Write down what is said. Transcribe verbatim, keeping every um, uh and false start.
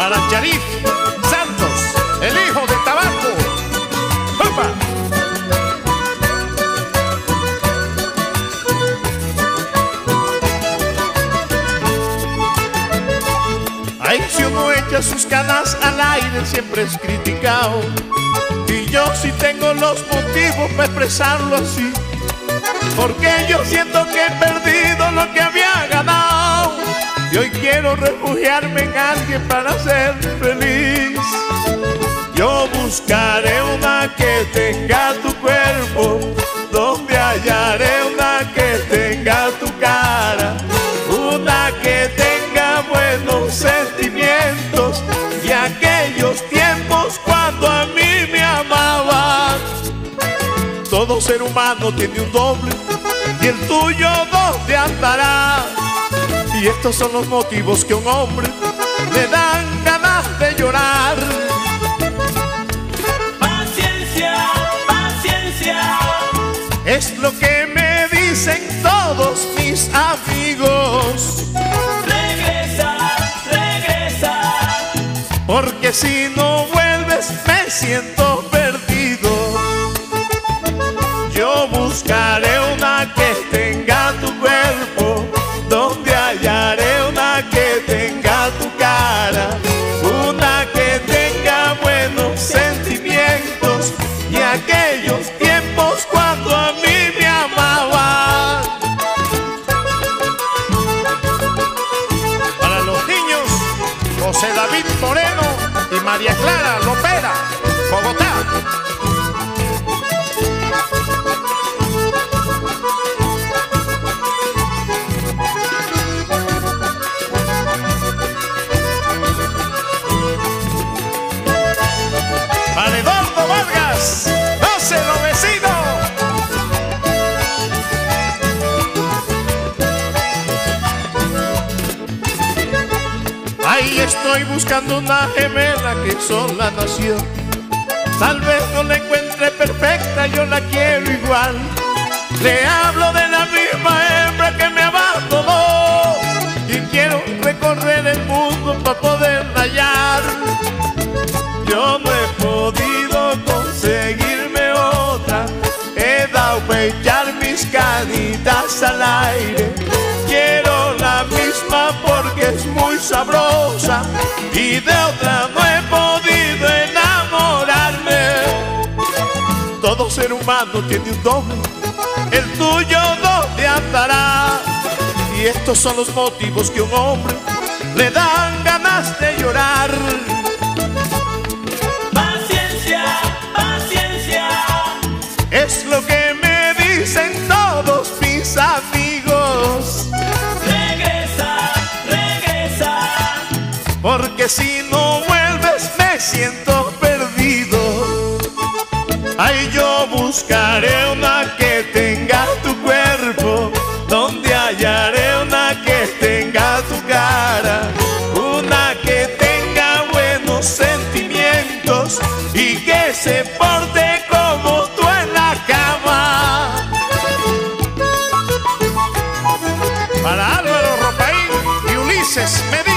Para Yarif Santos, el hijo de Tabaco. ¡Opa! Ay, si uno echa sus canas al aire siempre es criticado, y yo sí tengo los motivos para expresarlo así, porque yo siento que he perdido lo que había ganado, y hoy quiero refugiarme en alguien para ser feliz. Yo buscaré una que tenga tu cuerpo, donde hallaré una que tenga tu cara, una que tenga buenos sentimientos y aquellos tiempos cuando a mí me amaban. Todo ser humano tiene un doble y el tuyo dónde andará. Y estos son los motivos que a un hombre le dan ganas de llorar. Paciencia, paciencia, es lo que me dicen todos mis amigos. Regresa, regresa, Porque si no vuelves me siento perdido. Yo buscaré una que tenga tu cuerpo, donde hallaré una que tenga tu cara, una que tenga buenos sentimientos y aquellos tiempos cuando a mí me amaban. Para los niños, José David Moreno y María Clara Lopera, Bogotá. Para Eduardo Vargas, doce los vecinos. Ahí estoy buscando una gemela que sola nació. Tal vez no la encuentre perfecta, yo la quiero igual. Le hablo de la misma hembra que me abandonó y quiero recorrer el mundo para poderla hallar. Yo no he podido conseguirme otra, he dado para echar mis canitas al aire. Quiero la misma porque es muy sabrosa y de otra no he podido enamorarme. Todo ser humano tiene un doble, el tuyo dónde andará. Y estos son los motivos que a un hombre le dan ganas de llorar. paciencia, paciencia, Es lo que me dicen todos mis amigos. regresa, regresa, Porque si no vuelves me siento perdido. Ay, yo buscaré una que tenga tu cuerpo, donde hallaré una que tenga tu cara, una que tenga buenos sentimientos y que se porte como tú en la cama. Para Álvaro Ropaín y Ulises Medina.